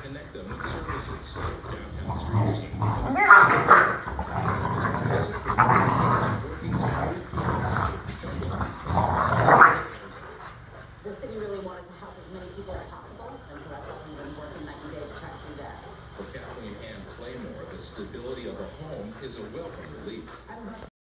connect them with services. Downtown Streets team working to move the city really wanted to house as many people as possible, and so that's why we've been working night and day to try to do that. For Kathleen Ann Claymore, the stability of a home is a welcome relief.